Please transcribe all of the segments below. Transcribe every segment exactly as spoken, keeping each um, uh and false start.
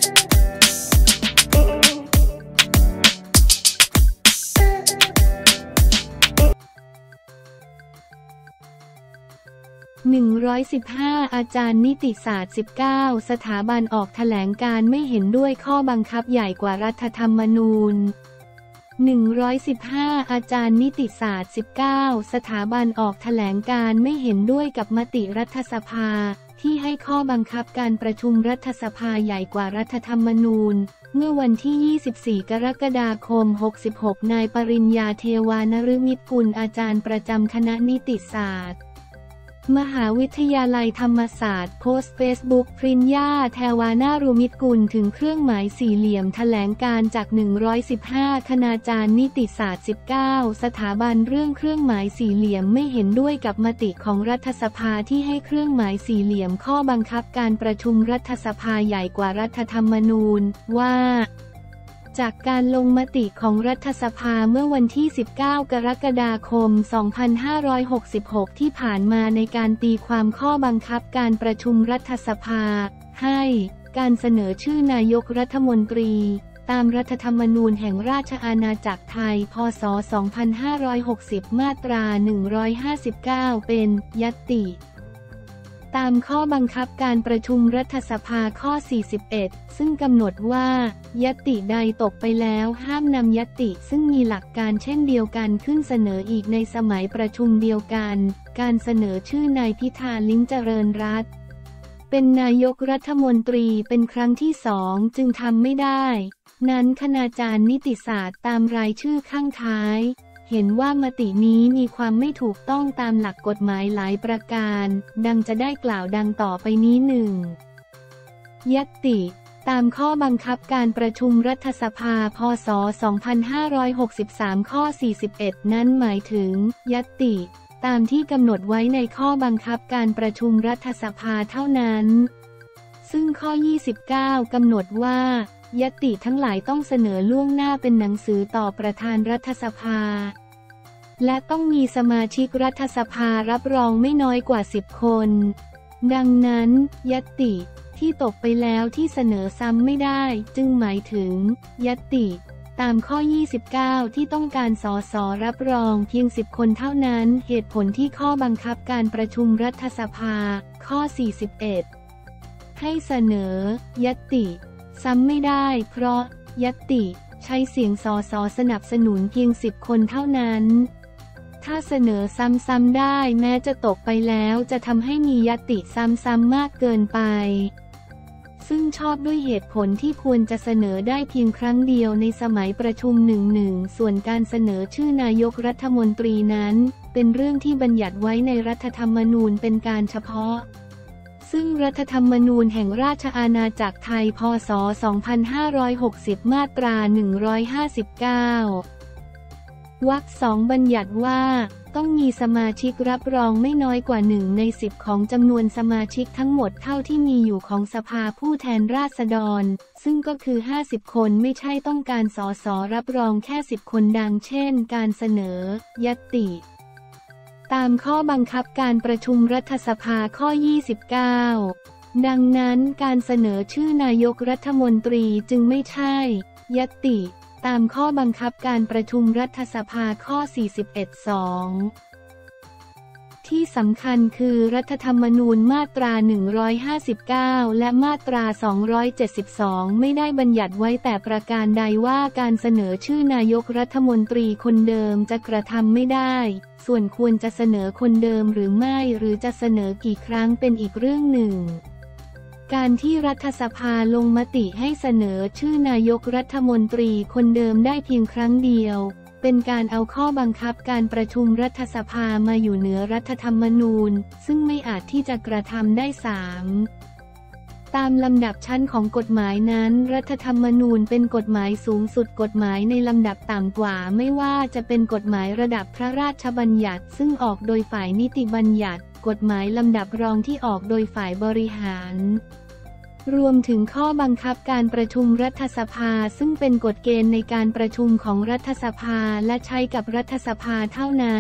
หนึ่งร้อยสิบห้า อาจารย์นิติศาสตร์สิบเก้าสถาบันออกแถลงการไม่เห็นด้วยข้อบังคับใหญ่กว่ารัฐธรรมนูญหนึ่งร้อยสิบห้า อาจารย์นิติศาสตร์สิบเก้าสถาบันออกแถลงการไม่เห็นด้วยกับมติรัฐสภาที่ให้ข้อบังคับการประชุมรัฐสภาใหญ่กว่ารัฐธรรมนูญเมื่อวันที่ ยี่สิบสี่ กรกฎาคม หกสิบหก นายปริญญาเทวานฤมิตกุลอาจารย์ประจำคณะนิติศาสตร์มหาวิทยาลัยธรรมศาสตร์โพสต์เฟซบุ๊กปริญญาเทวานารุมิตกุลถึงเครื่องหมายสี่เหลี่ยมแถลงการจากหนึ่งร้อยสิบห้าคณาจารย์นิติศาสตร์สิบเก้าสถาบันเรื่องเครื่องหมายสี่เหลี่ยมไม่เห็นด้วยกับมติของรัฐสภาที่ให้เครื่องหมายสี่เหลี่ยมข้อบังคับการประชุมรัฐสภาใหญ่กว่ารัฐธรรมนูญว่าจากการลงมติของรัฐสภาเมื่อวันที่ สิบเก้า กรกฎาคม สองพันห้าร้อยหกสิบหก ที่ผ่านมาในการตีความข้อบังคับการประชุมรัฐสภาให้การเสนอชื่อนายกรัฐมนตรีตามรัฐธรรมนูญแห่งราชอาณาจักรไทยพ.ศ. สองพันห้าร้อยหกสิบ มาตรา หนึ่งร้อยห้าสิบเก้า เป็นญัตติตามข้อบังคับการประชุมรัฐสภาข้อ สี่สิบเอ็ด ซึ่งกำหนดว่าญัตติใดตกไปแล้วห้ามนำญัตติซึ่งมีหลักการเช่นเดียวกันขึ้นเสนออีกในสมัยประชุมเดียวกันการเสนอชื่อนายพิธาลิ้มเจริญรัตน์เป็นนายกรัฐมนตรีเป็นครั้งที่สองจึงทำไม่ได้นั้นคณาจารย์นิติศาสตร์ตามรายชื่อข้างท้ายเห็นว่ามตินี้มีความไม่ถูกต้องตามหลักกฎหมายหลายประการดังจะได้กล่าวดังต่อไปนี้หนึ่งญัตติตามข้อบังคับการประชุมรัฐสภาพ.ศ. สองพันห้าร้อยหกสิบสาม ข้อ สี่สิบเอ็ด นั้นหมายถึงญัตติตามที่กำหนดไว้ในข้อบังคับการประชุมรัฐสภาเท่านั้นซึ่งข้อ ยี่สิบเก้า กำหนดว่าญัตติทั้งหลายต้องเสนอล่วงหน้าเป็นหนังสือต่อประธานรัฐสภาและต้องมีสมาชิกรัฐสภารับรองไม่น้อยกว่าสิบคนดังนั้นญัตติที่ตกไปแล้วที่เสนอซ้ำไม่ได้จึงหมายถึงญัตติตามข้อ ยี่สิบเก้า ที่ต้องการสสรับรองเพียงสิบคนเท่านั้นเหตุผลที่ข้อบังคับการประชุมรัฐสภาข้อ สี่สิบเอ็ด ให้เสนอญัตติซ้ำไม่ได้เพราะญัตติใช้เสียงสสสนับสนุนเพียงสิบคนเท่านั้นถ้าเสนอซ้ำๆได้แม้จะตกไปแล้วจะทำให้มีญัตติซ้ำๆมากเกินไปซึ่งชอบด้วยเหตุผลที่ควรจะเสนอได้เพียงครั้งเดียวในสมัยประชุมหนึ่งหนึ่งส่วนการเสนอชื่อนายกรัฐมนตรีนั้นเป็นเรื่องที่บัญญัติไว้ในรัฐธรรมนูญเป็นการเฉพาะซึ่งรัฐธรรมนูญแห่งราชอาณาจักรไทยพ.ศ. สองพันห้าร้อยหกสิบ มาตรา หนึ่งร้อยห้าสิบเก้าวรรคสองบัญญัติว่าต้องมีสมาชิกรับรองไม่น้อยกว่าหนึ่งในสิบของจำนวนสมาชิกทั้งหมดเท่าที่มีอยู่ของสภาผู้แทนราษฎรซึ่งก็คือห้าสิบคนไม่ใช่ต้องการสสรับรองแค่สิบคนดังเช่นการเสนอญัตติตามข้อบังคับการประชุมรัฐสภาข้อ ยี่สิบเก้า ดังนั้นการเสนอชื่อนายกรัฐมนตรีจึงไม่ใช่ญัตติตามข้อบังคับการประชุมรัฐสภาข้อ สี่สิบเอ็ด สอง ที่สำคัญคือรัฐธรรมนูญมาตรา หนึ่งร้อยห้าสิบเก้า และมาตรา สองร้อยเจ็ดสิบสอง ไม่ได้บัญญัติไว้แต่ประการใดว่าการเสนอชื่อนายกรัฐมนตรีคนเดิมจะกระทำไม่ได้ส่วนควรจะเสนอคนเดิมหรือไม่หรือจะเสนอกี่ครั้งเป็นอีกเรื่องหนึ่งการที่รัฐสภาลงมติให้เสนอชื่อนายกรัฐมนตรีคนเดิมได้เพียงครั้งเดียวเป็นการเอาข้อบังคับการประชุมรัฐสภามาอยู่เหนือรัฐธรรมนูญซึ่งไม่อาจที่จะกระทำได้สามตามลำดับชั้นของกฎหมายนั้นรัฐธรรมนูญเป็นกฎหมายสูงสุดกฎหมายในลำดับต่ำกว่าไม่ว่าจะเป็นกฎหมายระดับพระราชบัญญัติซึ่งออกโดยฝ่ายนิติบัญญัติกฎหมายลำดับรองที่ออกโดยฝ่ายบริหารรวมถึงข้อบังคับการประชุมรัฐสภาซึ่งเป็นกฎเกณฑ์ในการประชุมของรัฐสภาและใช้กับรัฐสภาเท่านั้น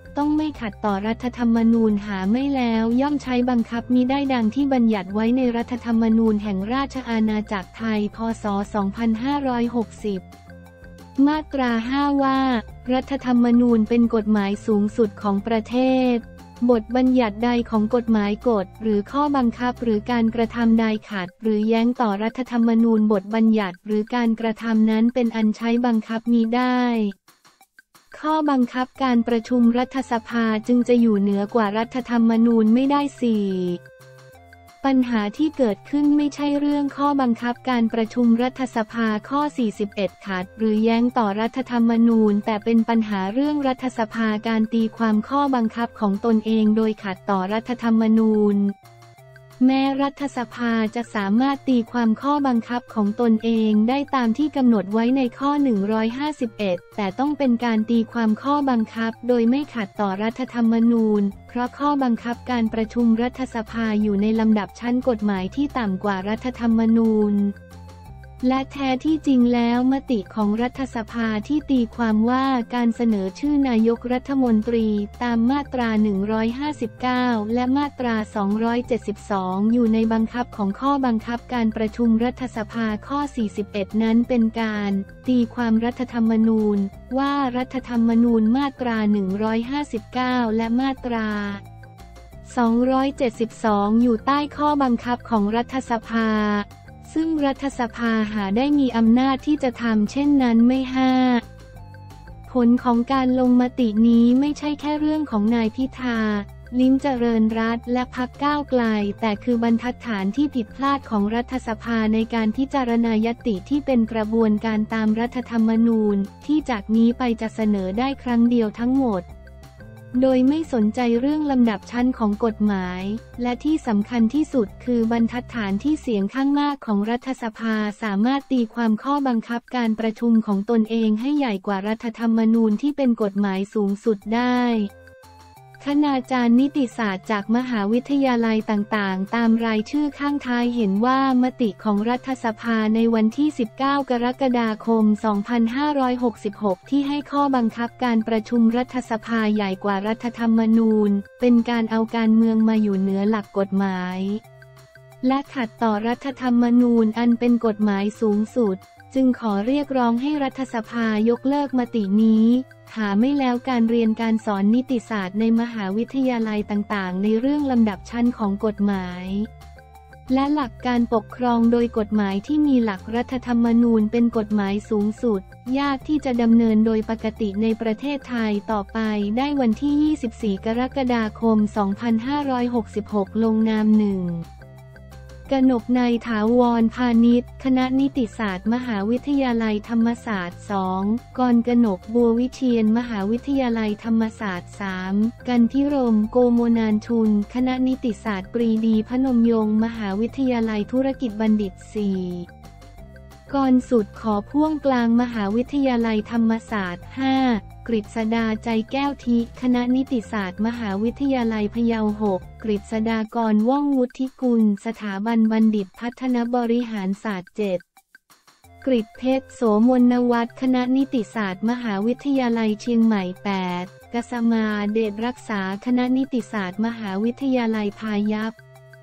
ต้องไม่ขัดต่อรัฐธรรมนูญหาไม่แล้วย่อมใช้บังคับมิได้ดังที่บัญญัติไว้ในรัฐธรรมนูญแห่งราชอาณาจักรไทยพ.ศ. สองพันห้าร้อยหกสิบ มาตรา ห้า ว่า รัฐธรรมนูญเป็นกฎหมายสูงสุดของประเทศบทบัญญัติใดของกฎหมายกฎหรือข้อบังคับหรือการกระทำใดขัดหรือแย้งต่อรัฐธรรมนูญบทบัญญัติหรือการกระทำนั้นเป็นอันใช้บังคับมิได้ข้อบังคับการประชุมรัฐสภาจึงจะอยู่เหนือกว่ารัฐธรรมนูญไม่ได้ สี่ ปัญหาที่เกิดขึ้นไม่ใช่เรื่องข้อบังคับการประชุมรัฐสภาข้อ สี่สิบเอ็ด ขัดหรือแย้งต่อรัฐธรรมนูญแต่เป็นปัญหาเรื่องรัฐสภาการตีความข้อบังคับของตนเองโดยขัดต่อรัฐธรรมนูญแม้รัฐสภาจะสามารถตีความข้อบังคับของตนเองได้ตามที่กำหนดไว้ในข้อ หนึ่งร้อยห้าสิบเอ็ด แต่ต้องเป็นการตีความข้อบังคับโดยไม่ขัดต่อรัฐธรรมนูญเพราะข้อบังคับการประชุมรัฐสภาอยู่ในลำดับชั้นกฎหมายที่ต่ำกว่ารัฐธรรมนูญและแท้ที่จริงแล้วมติของรัฐสภาที่ตีความว่าการเสนอชื่อนายกรัฐมนตรีตามมาตรา หนึ่งร้อยห้าสิบเก้า และมาตรา สองร้อยเจ็ดสิบสอง อยู่ในบังคับของข้อบังคับการประชุมรัฐสภาข้อ สี่สิบเอ็ด นั้นเป็นการตีความรัฐธรรมนูญว่ารัฐธรรมนูญมาตรา หนึ่งร้อยห้าสิบเก้า และมาตรา สองร้อยเจ็ดสิบสอง อยู่ใต้ข้อบังคับของรัฐสภาซึ่งรัฐสภาหาได้มีอำนาจที่จะทำเช่นนั้นไม่ห้าผลของการลงมตินี้ไม่ใช่แค่เรื่องของนายพิธา ลิ้มเจริญรัตน์และพรรคก้าวไกลแต่คือบรรทัดฐานที่ผิดพลาดของรัฐสภาในการพิจารณาญัตติที่เป็นกระบวนการตามรัฐธรรมนูญที่จากนี้ไปจะเสนอได้ครั้งเดียวทั้งหมดโดยไม่สนใจเรื่องลำดับชั้นของกฎหมายและที่สำคัญที่สุดคือบรรทัดฐานที่เสียงข้างมากของรัฐสภาสามารถตีความข้อบังคับการประชุมของตนเองให้ใหญ่กว่ารัฐธรรมนูญที่เป็นกฎหมายสูงสุดได้คณาจารย์นิติศาสตร์จากมหาวิทยาลัยต่างๆตามรายชื่อข้างท้ายเห็นว่ามติของรัฐสภาในวันที่ สิบเก้า กรกฎาคม สองพันห้าร้อยหกสิบหก ที่ให้ข้อบังคับการประชุมรัฐสภาใหญ่กว่ารัฐธรรมนูญเป็นการเอาการเมืองมาอยู่เหนือหลักกฎหมายและขัดต่อรัฐธรรมนูญอันเป็นกฎหมายสูงสุดจึงขอเรียกร้องให้รัฐสภายกเลิกมตินี้หาไม่แล้วการเรียนการสอนนิติศาสตร์ในมหาวิทยาลัยต่างๆในเรื่องลำดับชั้นของกฎหมายและหลักการปกครองโดยกฎหมายที่มีหลักรัฐธรรมนูญเป็นกฎหมายสูงสุดยากที่จะดำเนินโดยปกติในประเทศไทยต่อไปได้วันที่ ยี่สิบสี่ กรกฎาคม สองพันห้าร้อยหกสิบหก ลงนามหนึ่งกนกนัยถาวรพานิชคณะนิติศาสตร์มหาวิทยาลัยธรรมศาสตร์ สอง กรกนกบัววิเชียรมหาวิทยาลัยธรรมศาสตร์ สาม กันพิรมโกโมนานทุนคณะนิติศาสตร์ปรีดีพนมยงค์มหาวิทยาลัยธุรกิจบัณฑิต สี่ กรสุดขอพ่วงกลางมหาวิทยาลัยธรรมศาสตร์ ห้ากฤษดาใจแก้วทิคณะนิติศาสตร์มหาวิทยาลัยพะเยา หก กฤษดากรว่องวุฒิกุลสถาบันบัณฑิตพัฒนบริหารศาสตร์ เจ็ด กฤษเพชรโสมนวัฒน์คณะนิติศาสตร์มหาวิทยาลัยเชียงใหม่ แปด กษมาเดชรักษาคณะนิติศาสตร์มหาวิทยาลัยพายัพ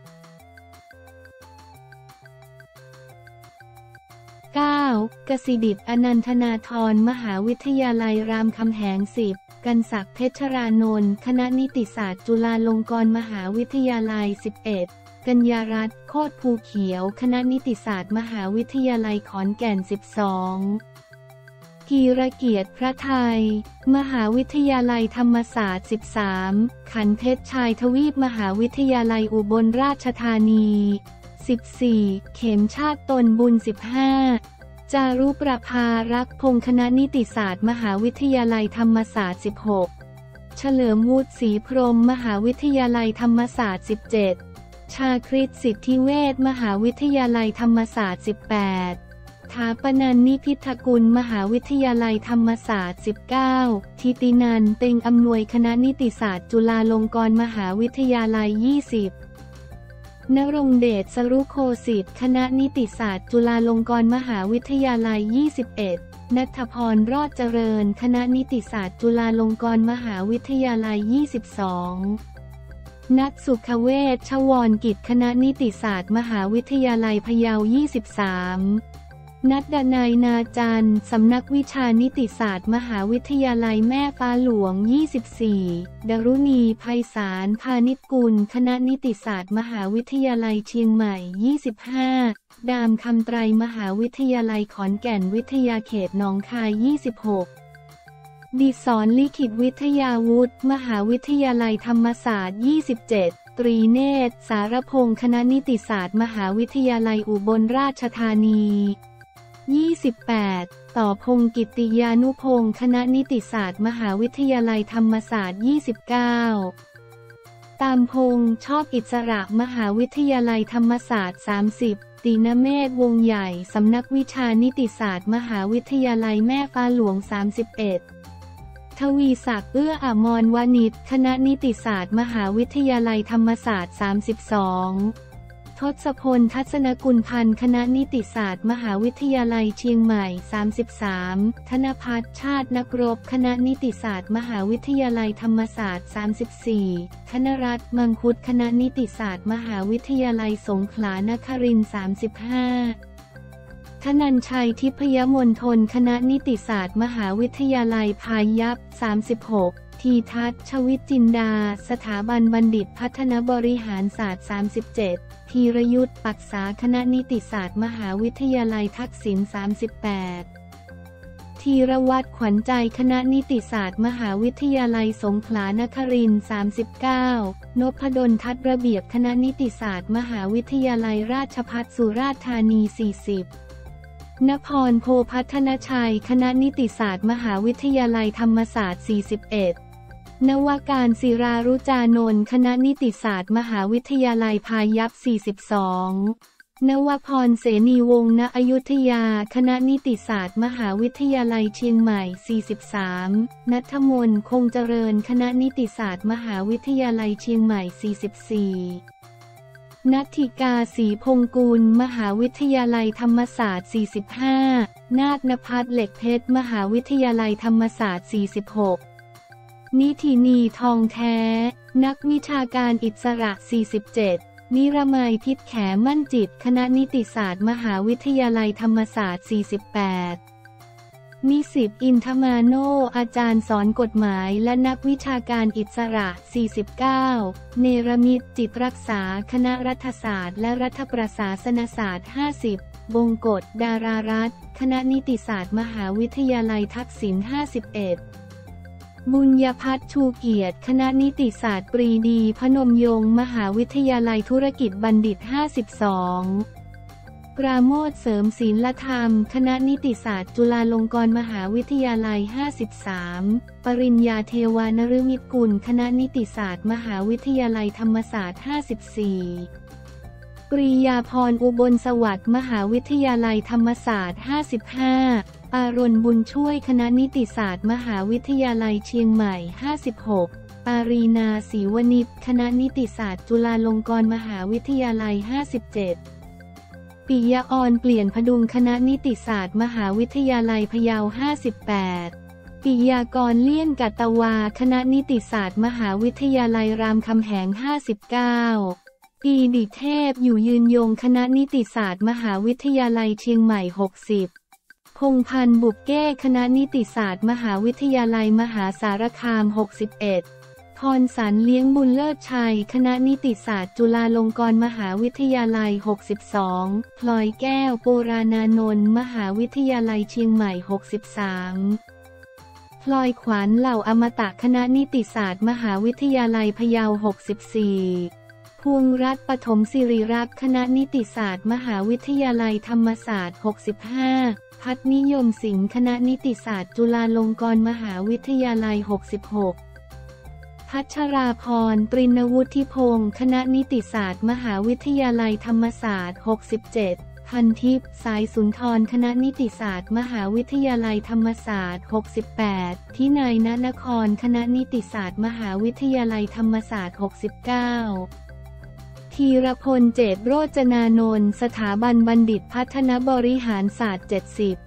เก้า กสิดิษฐ์อนันทนาธรมหาวิทยาลัยรามคำแหง สิบ กันศักดิ์เพชรานนท์คณะนิติศาสตร์จุฬาลงกรณ์มหาวิทยาลัย สิบเอ็ด กัญญารัตน์โคตรภูเขียวคณะนิติศาสตร์มหาวิทยาลัยขอนแก่น สิบสอง กีรเกียรติพระไทยมหาวิทยาลัยธรรมศาสตร์ สิบสาม ขันเพชรชายทวีปมหาวิทยาลัยอุบลราชธานี สิบสี่ เข็มชาติตนบุญ สิบห้าจารุประภารักพงศ์คณะนิติศาสตร์มหาวิทยาลัยธรรมศาสตร์ สิบหก เฉลิมวุฒิศรีพรหมมหาวิทยาลัยธรรมศาสตร์ สิบเจ็ด ชาคริตสิทธิเวชมหาวิทยาลัยธรรมศาสตร์ สิบแปด ถาปนันนิพิทกุลมหาวิทยาลัยธรรมศาสตร์ สิบเก้า ทิตินันเต็งอำนวยคณะนิติศาสตร์จุฬาลงกรณ์มหาวิทยาลัย ยี่สิบณรงค์เดช สรุโคสิทธิ์คณะนิติศาสตร์จุฬาลงกรณ์มหาวิทยาลัย ยี่สิบเอ็ดณัฐพร รอดเจริญ คณะนิติศาสตร์จุฬาลงกรณ์มหาวิทยาลัย ยี่สิบสอง นัท สุขเวช ชวรกิจ คณะนิติศาสตร์มหาวิทยาลัยพะเยา ยี่สิบสาม นัท ดนัย นาจันทร์ สำนักวิชานิติศาสตร์มหาวิทยาลัยแม่ฟ้าหลวง ยี่สิบสี่ ดรุณีไพศาล พานิชกุล คณะนิติศาสตร์มหาวิทยาลัยเชียงใหม่ ยี่สิบห้า ดามคำไตร มหาวิทยาลัยขอนแก่นวิทยาเขตหนองคาย ยี่สิบหก ดิศร ลิขิตวิทยาวุฒิ มหาวิทยาลัยธรรมศาสตร์ ยี่สิบเจ็ด ตรีเนตร สารพงษ์คณะนิติศาสตร์มหาวิทยาลัยอุบลราชธานี ยี่สิบแปด ต่อพงษ์กิตติยานุพงษ์คณะนิติศาสตร์มหาวิทยาลัยธรรมศาสตร์ ยี่สิบเก้า ตามพงษ์ชอบอิสระมหาวิทยาลัยธรรมศาสตร์ สามสิบ ติณเมธ วงใหญ่ สำนักวิชานิติศาสตร์มหาวิทยาลัยแม่ฟ้าหลวง สามสิบเอ็ด ทวีศักดิ์ เอื้ออมรวณิช คณะนิติศาสตร์มหาวิทยาลัยธรรมศาสตร์ สามสิบสอง ทศพล ทัศนกุลพันธ์ คณะนิติศาสตร์มหาวิทยาลัยเชียงใหม่ สามสิบสาม ธนภัทร ชาตินักรบ คณะนิติศาสตร์มหาวิทยาลัยธรรมศาสตร์ สามสิบสี่ ธนรัตน์ มังคุด คณะนิติศาสตร์มหาวิทยาลัยสงขลานครินทร์ สามสิบห้า ธนัญชัย ทิพยมณฑล คณะนิติศาสตร์มหาวิทยาลัยพายัพ สามสิบหก ทีทัศน์ ชวิตจินดา สถาบันบัณฑิตพัฒนบริหารศาสตร์ สามสิบเจ็ด ธีรยุทธ ปักษา คณะนิติศาสตร์มหาวิทยาลัยทักษิณ สามสิบแปด ธีรวัฒน์ ขวัญใจ คณะนิติศาสตร์มหาวิทยาลัยสงขลานครินทร์ สามสิบเก้า นพดล ทัศน์ระเบียบ คณะนิติศาสตร์มหาวิทยาลัยราชภัฏสุราษฎร์ธานี สี่สิบ นพร โพพัฒนชัย คณะนิติศาสตร์มหาวิทยาลัยธรรมศาสตร์ สี่สิบเอ็ด นวการ ศิรารุจานนท์ คณะนิติศาสตร์มหาวิทยาลัยพายัพ สี่สิบสอง นวพร เสนีวงศ์ ณ อยุธยา คณะนิติศาสตร์มหาวิทยาลัยเชียงใหม่ สี่สิบสาม ณัฐมนต์ คงเจริญ คณะนิติศาสตร์มหาวิทยาลัยเชียงใหม่ สี่สิบสี่ นัทธิกา ศรีพงษ์กุล มหาวิทยาลัยธรรมศาสตร์ สี่สิบห้า นาฏนภัส เหล็กเพชร มหาวิทยาลัยธรรมศาสตร์ สี่สิบหก นิธินี ทองแท้ นักวิชาการอิสระ สี่สิบเจ็ด นิรมัย พิษแขมั่นจิต คณะนิติศาสตร์มหาวิทยาลัยธรรมศาสตร์ สี่สิบแปด นิสิต อินทมาโน อาจารย์สอนกฎหมายและนักวิชาการอิสระ สี่สิบเก้า เนรมิต จิตรักษา คณะรัฐศาสตร์และรัฐประศาสนศาสตร์ ห้าสิบ บงกฎ ดารารัตน์ คณะนิติศาสตร์มหาวิทยาลัยทักษิณ ห้าสิบเอ็ด บุญญพัฒน์ ชูเกียรติ คณะนิติศาสตร์ปรีดี พนมยงค์ มหาวิทยาลัยธุรกิจบัณฑิต ห้าสิบสอง ปราโมทย์ เสริมศีลธรรม คณะนิติศาสตร์จุฬาลงกรณ์มหาวิทยาลัย ห้าสิบสาม ปริญญาเทวานฤมิตกุล คณะนิติศาสตร์มหาวิทยาลัยธรรมศาสตร์ ห้าสิบสี่ ปรียาพร อุบลสวัสดิ์ มหาวิทยาลัยธรรมศาสตร์ ห้าสิบห้า อารณบุญช่วย คณะนิติศาสตร์มหาวิทยาลัยเชียงใหม่ ห้าสิบหก ปารีนา ศรีวณิช คณะนิติศาสตร์จุฬาลงกรณ์มหาวิทยาลัย ห้าสิบเจ็ด ปิยะอร เปลี่ยนพดุง คณะนิติศาสตร์มหาวิทยาลัยพะเยา ห้าสิบแปด ปิยากร เลี่ยนกัตตวา คณะนิติศาสตร์มหาวิทยาลัยรามคำแหง ห้าสิบเก้า ปีดิเทพ อยู่ยืนยง คณะนิติศาสตร์มหาวิทยาลัยเชียงใหม่ หกสิบ พงษ์พันธ์ บุกเก้ คณะนิติศาสตร์มหาวิทยาลัยมหาสารคาม หกสิบเอ็ด พรสันต์ เลี้ยงบุญเลิศชัย คณะนิติศาสตร์จุฬาลงกรณ์มหาวิทยาลัย หกสิบสอง พลอยแก้ว โปรานานนท์มหาวิทยาลัยเชียงใหม่ หกสิบสาม พลอยขวัญ เหล่าอมตะ คณะนิติศาสตร์มหาวิทยาลัยพะเยา หกสิบสี่ พวงรัตน์ ปฐมศิริรักษ์ คณะนิติศาสตร์มหาวิทยาลัยธรรมศาสตร์ หกสิบห้า พัฒนิยมสิงห์ คณะนิติศาสตร์จุฬาลงกรณ์มหาวิทยาลัย หกสิบหก พัชราพร ปริณวุฒิพงศ์ คณะนิติศาสตร์มหาวิทยาลัยธรรมศาสตร์ หกสิบเจ็ด พันทิพย์ สายสุนทร คณะนิติศาสตร์มหาวิทยาลัยธรรมศาสตร์ หกสิบแปด ทินัย ณนคร คณะนิติศาสตร์มหาวิทยาลัยธรรมศาสตร์ หกสิบเก้า ธีรพล เจตโรจนานนท์ สถาบันบัณฑิตพัฒนบริหารศาสตร์ เจ็ดสิบ ธ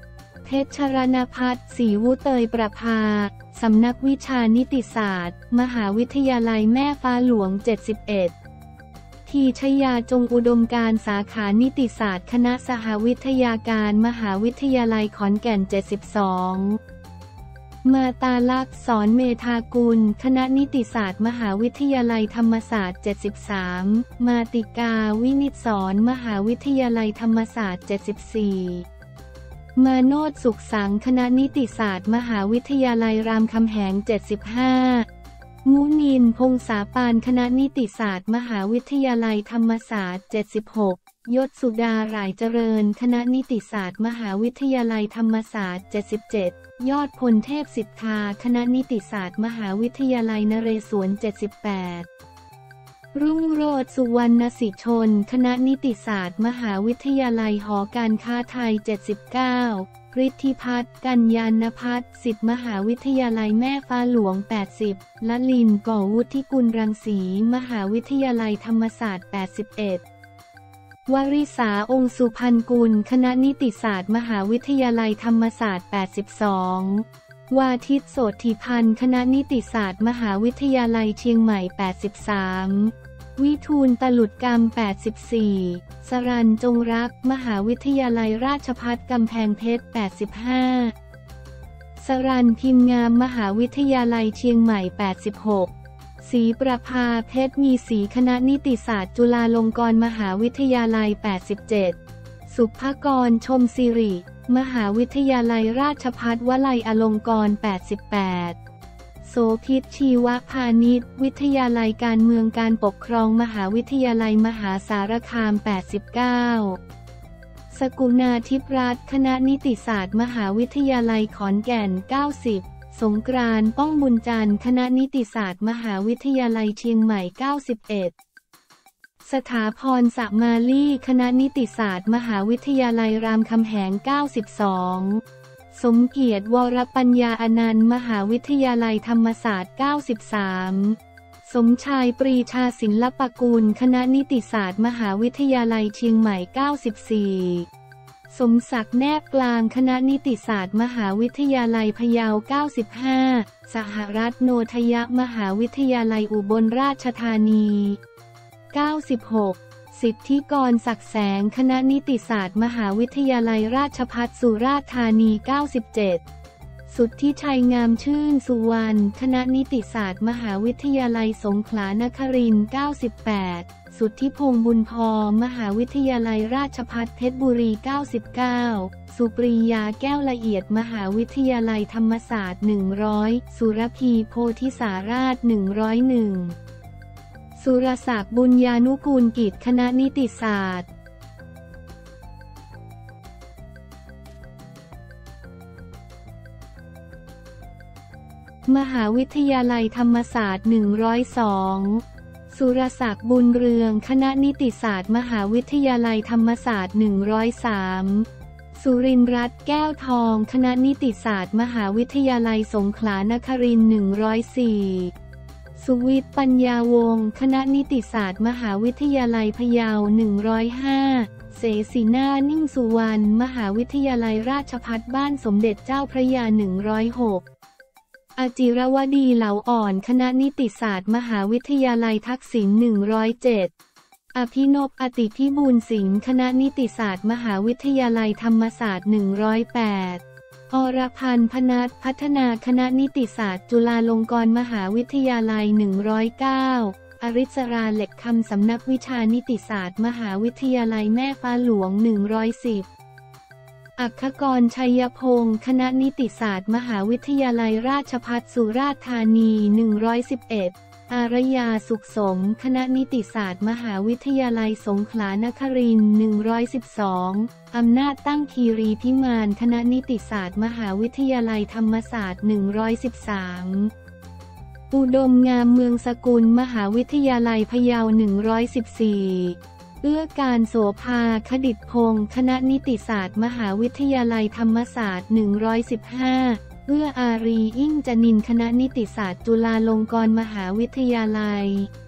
เพชรชรณภัทรศรีวุเตยประภาสำนักวิชานิติศาสตร์มหาวิทยาลัยแม่ฟ้าหลวงเจ็ดสิบเอ็ดทีชยาจงอุดมการสาขานิติศาสตร์คณะสหวิทยาการมหาวิทยาลัยขอนแก่นเจ็ดสิบสองมาตาลักษณ์สอนเมธากุลคณะนิติศาสตร์มหาวิทยาลัยธรรมศาสตร์เจ็ดสิบสามมาติกาวินิจศรมหาวิทยาลัยธรรมศาสตร์เจ็ดสิบสี่มาโนชสุขสังคณะนิติศาสตร์มหาวิทยาลัยรามคำแหงเจ็ดสิบห้ามุนินพงษาปานคณะนิติศาสตร์มหาวิทยาลัยธรรมศาสตร์เจ็ดสิบหกยศสุดาหร่ายเจริญคณะนิติศาสตร์มหาวิทยาลัยธรรมศาสตร์เจ็ดสิบเจ็ดยอดพลเทพสิทธาคณะนิติศาสตร์มหาวิทยาลัยนเรศวรเจ็ดสิบแปดรุ่งโรจน์สุวรรณสิชนคณะนิติศาสตร์มหาวิทยาลัยหอการค้าไทยเจ็ดสิบเก้าฤทธิพัฒน์กัญญานภัทรศิษย์มหาวิทยาลัยแม่ฟ้าหลวงแปดสิบละลินก่อวุฒิกุลรังสีมหาวิทยาลัยธรรมศาสตร์แปดสิบเอ็ดวริษาองค์สุพรรณกุลคณะนิติศาสตร์มหาวิทยาลัยธรรมศาสตร์แปดสิบสองวาทิตโสธิพันธ์คณะนิติศาสตร์มหาวิทยาลัยเชียงใหม่แปดสิบสามวิทูลตลุดกรรมแปดสิบสี่สรัญจงรักมหาวิทยาลัยราชภัฏกำแพงเพชรแปดสิบห้าสรัญพิมพ์งามมหาวิทยาลัยเชียงใหม่แปดสิบหกศรีประภาเพชรมีศรีคณะนิติศาสตร์จุฬาลงกรณ์มหาวิทยาลัยแปดสิบเจ็ดสุภกรชมศิริมหาวิทยาลัยราชภัฏวลัยอลงกรณ์แปดสิบแปดโสภิตชีวพานิชวิทยาลัยการเมืองการปกครองมหาวิทยาลัยมหาสารคามแปดสิบเก้าสกุณาทิพย์รัตน์คณะนิติศาสตร์มหาวิทยาลัยขอนแก่นเก้าสิบสงกรานต์ป้องบุญจันทร์คณะนิติศาสตร์มหาวิทยาลัยเชียงใหม่เก้าสิบเอ็ดสถาพรสมาลี่คณะนิติศาสตร์มหาวิทยาลัยรามคำแหงเก้าสิบสองสมเกียรติวรปัญญาอนันต์มหาวิทยาลัยธรรมศาสตร์เก้าสิบสามสมชายปรีชาศิลปกุลคณะนิติศาสตร์มหาวิทยาลัยเชียงใหม่เก้าสิบสี่สมศักดิ์แนบกลางคณะนิติศาสตร์มหาวิทยาลัยพะเยาเก้าสิบห้าสหรัฐโนทยมหาวิทยาลัยอุบลราชธานีเก้าสิบหกสิทธิกรศักดิ์แสงคณะนิติศาสตร์มหาวิทยาลัยราชภัฏสุราษฎร์ธานีเก้าสิบเจ็ดสุทธิชัยงามชื่นสุวรรณคณะนิติศาสตร์มหาวิทยาลัยสงขลานครินทร์เก้าสิบแปดสุทธิพงษ์บุญพอมหาวิทยาลัยราชภัฏเพชรบุรีเก้าสิบเก้าสุปรียาแก้วละเอียดมหาวิทยาลัยธรรมศาสตร์หนึ่งร้อยสุรพีโพธิสาราชหนึ่งร้อยเอ็ดสุรศักดิ์บุญญานุกูลกิจคณะนิติศาสตร์มหาวิทยาลัยธรรมศาสตร์หนึ่งร้อยสองสุรศักดิ์บุญเรืองคณะนิติศาสตร์มหาวิทยาลัยธรรมศาสตร์หนึ่งร้อยสามสุรินทร์รัตน์แก้วทองคณะนิติศาสตร์มหาวิทยาลัยสงขลานครินทร์หนึ่งร้อยสี่สุวิทย์ปัญญาวงศ์คณะนิติศาสตร์มหาวิทยาลัยพะเยาหนึ่งร้อยห้าเสศินานิ่งสุวรรณมหาวิทยาลัยราชภัฏบ้านสมเด็จเจ้าพระยาหนึ่งร้อยหกอจิรวดีเหลาอ่อนคณะนิติศาสตร์มหาวิทยาลัยทักษิณหนึ่งร้อยเจ็ดอภินพอติพิบูลสิงห์คณะนิติศาสตร์มหาวิทยาลัยธรรมศาสตร์หนึ่งร้อยแปดอรพันธ์พนัสพัฒนาคณะนิติศาสตร์จุฬาลงกรณ์มหาวิทยาลัยหนึ่งร้อยเก้าอริศราเหล็กคำสำนักวิชานิติศาสตร์มหาวิทยาลัยแม่ฟ้าหลวงหนึ่งร้อยสิบอัคคกรชัยพงศ์คณะนิติศาสตร์มหาวิทยาลัยราชภัฏสุราษฎร์ธานีหนึ่งร้อยสิบเอ็ดอารยาสุขสมคณะนิติศาสตร์มหาวิทยาลัยสงขลานครินทร์หนึ่งร้อยสิบสองอำนาจตั้งคีรีพิมานคณะนิติศาสตร์มหาวิทยาลัยธรรมศาสตร์หนึ่งร้อยสิบสามอุดมงามเมืองสกุลมหาวิทยาลัยพะเยาหนึ่งร้อยสิบสี่เอื้อการโสภาคดิษฐ์พงศ์คณะนิติศาสตร์มหาวิทยาลัยธรรมศาสตร์หนึ่งร้อยสิบห้าเอื้ออารีอิ่งจนินคณะนิติศาสตร์จุฬาลงกรณ์มหาวิทยาลัย